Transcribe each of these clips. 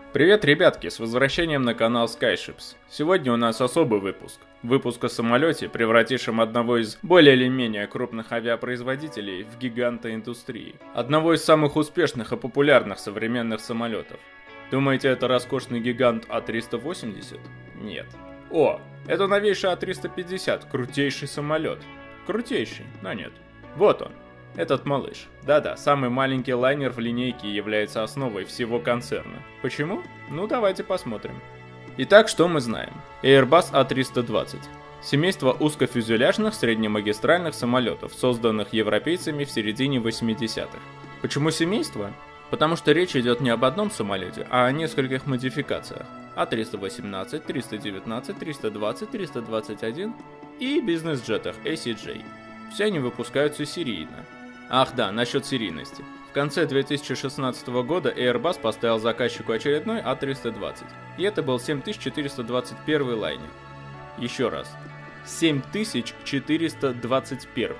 Привет, ребятки, с возвращением на канал Skyships. Сегодня у нас особый выпуск. Выпуск о самолете, превратившем одного из более или менее крупных авиапроизводителей в гиганта индустрии. Одного из самых успешных и популярных современных самолетов. Думаете, это роскошный гигант А380? Нет. О, это новейший А350, крутейший самолет. Крутейший, но нет. Вот он. Этот малыш. Да-да, самый маленький лайнер в линейке является основой всего концерна. Почему? Ну давайте посмотрим. Итак, что мы знаем? Airbus A320. Семейство узкофюзеляжных среднемагистральных самолетов, созданных европейцами в середине 80-х. Почему семейство? Потому что речь идет не об одном самолете, а о нескольких модификациях. А318, 319, 320, 321 и бизнес-джетах ACJ. Все они выпускаются серийно. Ах да, насчет серийности. В конце 2016 года Airbus поставил заказчику очередной А320. И это был 7421 лайнер. Еще раз. 7421.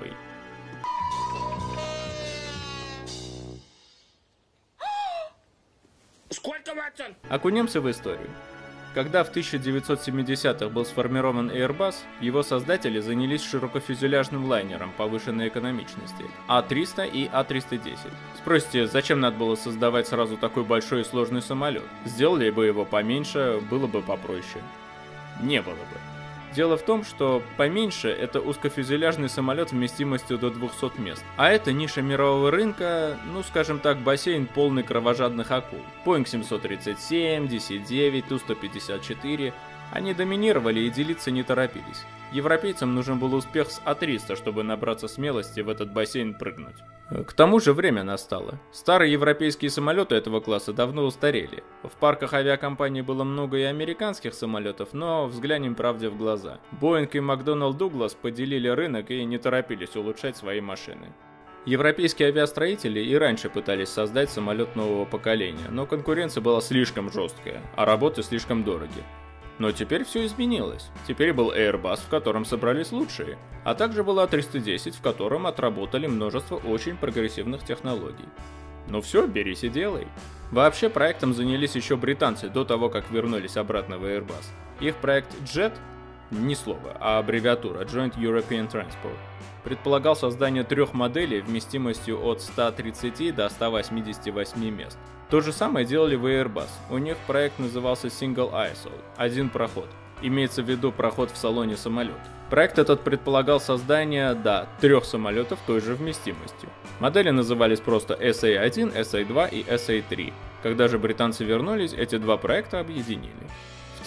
Сколько, Ватсон? Окунемся в историю. Когда в 1970-х был сформирован Airbus, его создатели занялись широкофюзеляжным лайнером повышенной экономичности А300 и А310. Спросите, зачем надо было создавать сразу такой большой и сложный самолет? Сделали бы его поменьше, было бы попроще. Не было бы. Дело в том, что поменьше это узкофюзеляжный самолет вместимостью до 200 мест. А это ниша мирового рынка, ну скажем так, бассейн полный кровожадных акул. Boeing 737, DC-9, Ту-154. Они доминировали и делиться не торопились. Европейцам нужен был успех с А300, чтобы набраться смелости в этот бассейн прыгнуть. К тому же время настало. Старые европейские самолеты этого класса давно устарели. В парках авиакомпаний было много и американских самолетов, но взглянем правде в глаза. Boeing и McDonnell Douglas поделили рынок и не торопились улучшать свои машины. Европейские авиастроители и раньше пытались создать самолет нового поколения, но конкуренция была слишком жесткая, а работы слишком дороги. Но теперь все изменилось. Теперь был Airbus, в котором собрались лучшие, а также был А310, в котором отработали множество очень прогрессивных технологий. Ну все, берись и делай. Вообще проектом занялись еще британцы до того, как вернулись обратно в Airbus. Их проект JET, ни слова, а аббревиатура Joint European Transport, предполагал создание 3 моделей вместимостью от 130 до 188 мест. То же самое делали в Airbus. У них проект назывался Single Aisle – один проход. Имеется в виду проход в салоне самолета. Проект этот предполагал создание, 3 самолетов той же вместимостью. Модели назывались просто SA-1, SA-2 и SA-3. Когда же британцы вернулись, эти два проекта объединили. В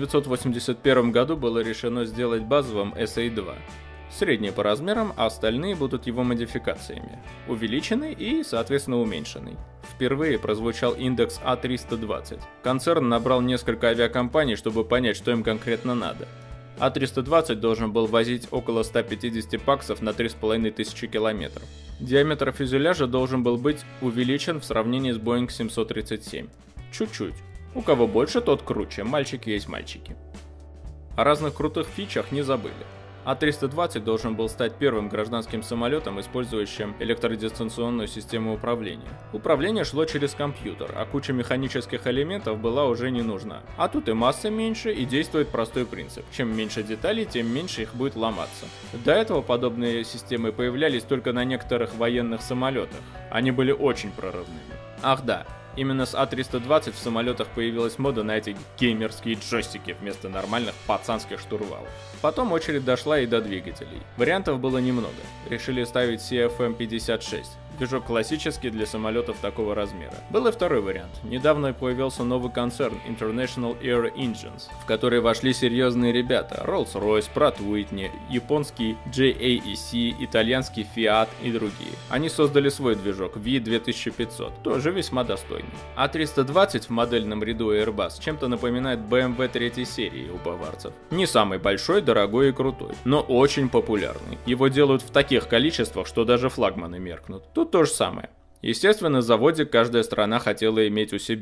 1981 году было решено сделать базовым SA-2. Средний по размерам, а остальные будут его модификациями. Увеличенный и, соответственно, уменьшенный. Впервые прозвучал индекс А320. Концерн набрал несколько авиакомпаний, чтобы понять, что им конкретно надо. А320 должен был возить около 150 баксов на 3500 километров. Диаметр фюзеляжа должен был быть увеличен в сравнении с Boeing 737. Чуть-чуть. У кого больше, тот круче, мальчики есть мальчики. О разных крутых фичах не забыли. А320 должен был стать первым гражданским самолетом, использующим электродистанционную систему управления. Управление шло через компьютер, а куча механических элементов была уже не нужна. А тут и масса меньше, и действует простой принцип. Чем меньше деталей, тем меньше их будет ломаться. До этого подобные системы появлялись только на некоторых военных самолетах. Они были очень прорывными. Ах да. Именно с А320 в самолетах появилась мода на эти геймерские джойстики вместо нормальных пацанских штурвалов. Потом очередь дошла и до двигателей. Вариантов было немного. Решили ставить CFM56. Движок классический для самолетов такого размера. Был и второй вариант. Недавно появился новый концерн International Air Engines, в который вошли серьезные ребята: Rolls-Royce, Pratt Whitney, японский JAEC, итальянский Fiat и другие. Они создали свой движок V2500, тоже весьма достойный. А320 в модельном ряду Airbus чем-то напоминает BMW 3 серии у баварцев. Не самый большой, дорогой и крутой, но очень популярный. Его делают в таких количествах, что даже флагманы меркнут. Тут то же самое. Естественно, заводик каждая страна хотела иметь у себя.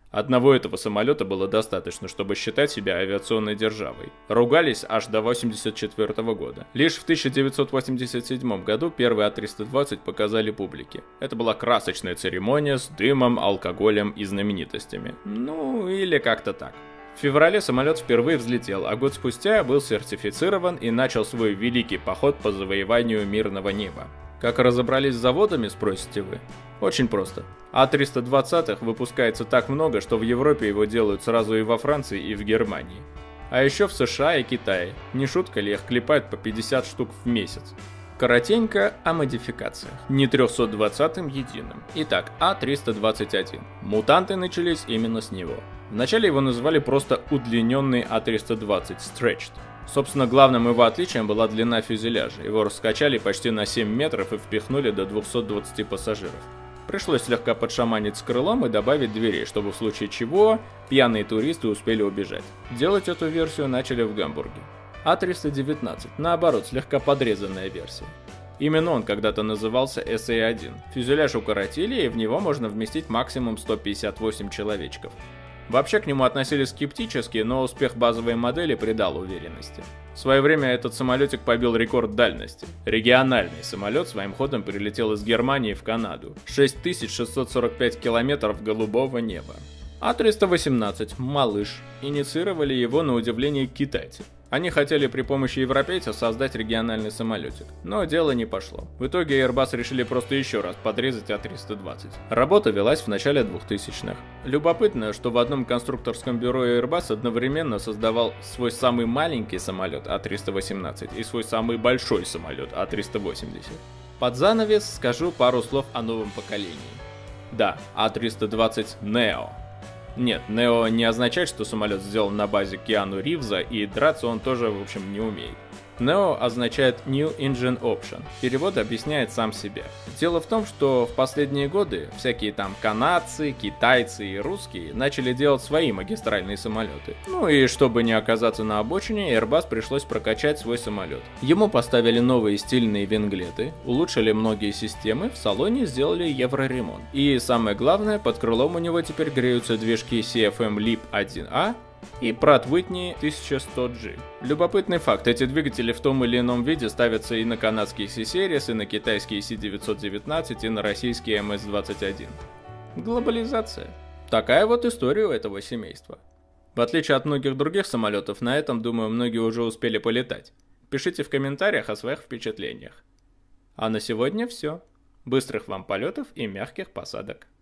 Одного этого самолета было достаточно, чтобы считать себя авиационной державой. Ругались аж до 1984 года. Лишь в 1987 году первый А-320 показали публике. Это была красочная церемония с дымом, алкоголем и знаменитостями. Ну, или как-то так. В феврале самолет впервые взлетел, а год спустя был сертифицирован и начал свой великий поход по завоеванию мирного неба. Как разобрались с заводами, спросите вы? Очень просто. А-320 выпускается так много, что в Европе его делают сразу и во Франции, и в Германии. А еще в США и Китае. Не шутка ли, их клепают по 50 штук в месяц. Коротенько о модификациях. Не 320-м единым. Итак, А-321. Мутанты начались именно с него. Вначале его называли просто удлиненный А-320 Stretched. Собственно, главным его отличием была длина фюзеляжа. Его раскачали почти на 7 метров и впихнули до 220 пассажиров. Пришлось слегка подшаманить с крылом и добавить дверей, чтобы в случае чего пьяные туристы успели убежать. Делать эту версию начали в Гамбурге. А-319, наоборот, слегка подрезанная версия. Именно он когда-то назывался SA-1. Фюзеляж укоротили, и в него можно вместить максимум 158 человечков. Вообще к нему относились скептически, но успех базовой модели придал уверенности. В свое время этот самолетик побил рекорд дальности. Региональный самолет своим ходом прилетел из Германии в Канаду. 6645 километров голубого неба. А-318, малыш. Инициировали его на удивление китайцы. Они хотели при помощи европейцев создать региональный самолетик, но дело не пошло. В итоге Airbus решили просто еще раз подрезать А-320. Работа велась в начале 2000-х. Любопытно, что в одном конструкторском бюро Airbus одновременно создавал свой самый маленький самолет А-318 и свой самый большой самолет А-380. Под занавес скажу пару слов о новом поколении. Да, А-320 Neo. Нет, Neo не означает, что самолет сделан на базе Киану Ривза, и драться он тоже, в общем, не умеет. Neo означает New Engine Option. Перевод объясняет сам себя. Дело в том, что в последние годы всякие там канадцы, китайцы и русские начали делать свои магистральные самолеты. Ну и чтобы не оказаться на обочине, Airbus пришлось прокачать свой самолет. Ему поставили новые стильные винглеты, улучшили многие системы, в салоне сделали евроремонт. И самое главное, под крылом у него теперь греются движки CFM LEAP 1A и Pratt Whitney 1100G. Любопытный факт, эти двигатели в том или ином виде ставятся и на канадские C-Series, и на китайские C919, и на российские MS-21. Глобализация. Такая вот история у этого семейства. В отличие от многих других самолетов, на этом, думаю, многие уже успели полетать. Пишите в комментариях о своих впечатлениях. А на сегодня все. Быстрых вам полетов и мягких посадок.